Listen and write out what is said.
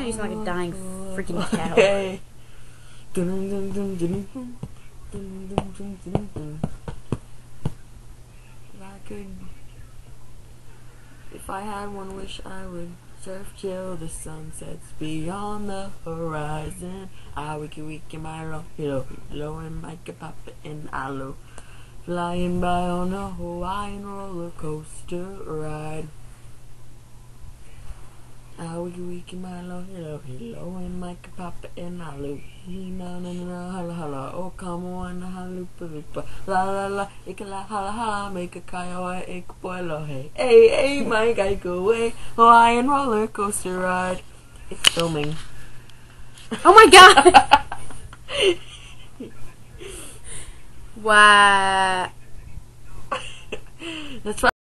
you sound like a dying freaking cow. Okay. If I had one wish, I would surf till the sun sets beyond the horizon. Wiki my low and my papa and aloe. Flying by on a Hawaiian roller coaster ride. Wiki my low and my papa and aloe. Hala oh come on halupa la la la ikala hala make a kaya ikboilo hey my guy go away Hawaiian roller coaster ride. It's filming. Oh my god! Wow. That's why